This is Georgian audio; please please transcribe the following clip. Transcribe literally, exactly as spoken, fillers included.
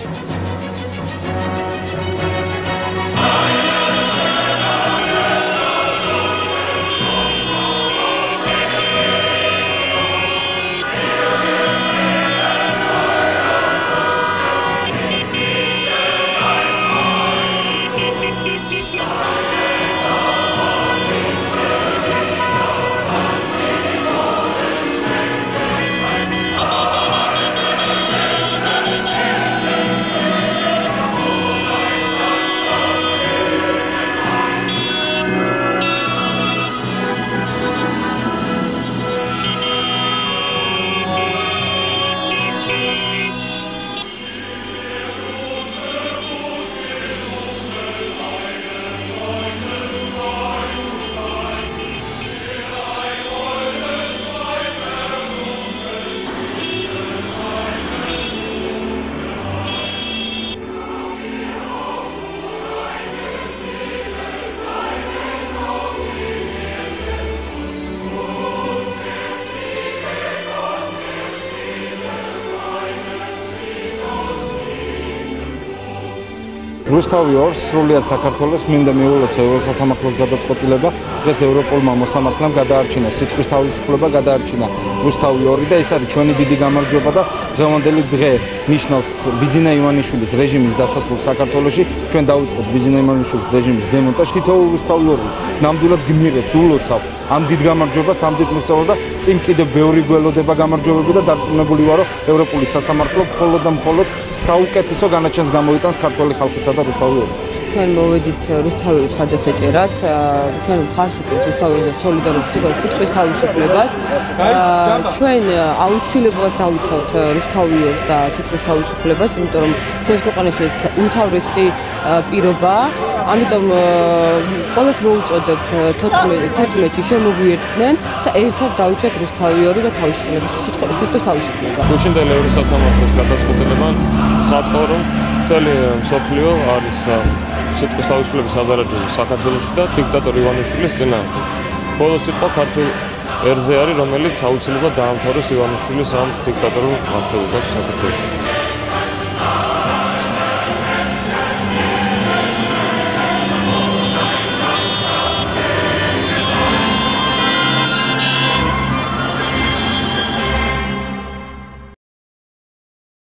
რუსთავი ორს სრულიად საქართველოს მინდა მიულოცა სასამართლოს გადაწყვეტილება დღეს ევროპულმა მოსამართლემ გადაარჩინა სიტყვის თავისუფლება გადაარჩინა რუსთავი ორი და ეს არის ჩვენი დიდი გამარჯვება და დღევანდელი დღე ნიშნავს ბიძინა ივანიშვილის რეჟიმის დასასრულს საქართველოში ჩვენ დავიწყეთ ბიძინა ივანიშვილის რეჟიმის დემონტაჟს თითოეულ რუსთავი ორს ნამდვილად გმირებს ულოცავ ამ დიდ გამარჯვებას ამ დიდ მიღწევას და წინ კიდევ ბევრი გველოდება გამარჯვებები და დარწმუნებული ვარო ევროპული სასამართლო მხოლოდ და მხოლოდ საუკეთესო განაჩენს გამოიტანს ქართველი ხალხისა და რუსთავი ორისთვის. ჩვენ მოვედით რუსთავი ორის ხარჯასაჭერად, ჩვენ მხარს უჭერთ რუსთავი ორის სოლიდარობის სიტყვის თავისუფლებას. ჩვენ აუცილებლად დავიცავთ რუსთავი ორს და სიტყვის თავისუფლებას, იმიტომ რომ ჩვენს ქვეყანაში ეს უმთავრესი პირობაა. ამიტომ ყველას მოვუწოდებთ თერთმეტში შემოგვიერთდნენ და ერთად დავიცავთ რუსთავი ორი და თავისუფლების სიტყვის თავისუფლება. გუშინდელი ევროპის სასამართლოს გადაწყვეტილებამ ცხადყო რომ მთელი მსოფლიო არის სიტყვის თავისუფლების სადარაჯოზე საქართველოში და დიქტატორ ივანიშვილის წინააღმდეგ. ბოლო სიტყვა ქართულ ერზე არის, რომელიც აუცილებლად დაამთავროს ივანიშვილის ამ დიქტატორულ მმართველობას საქართველოში.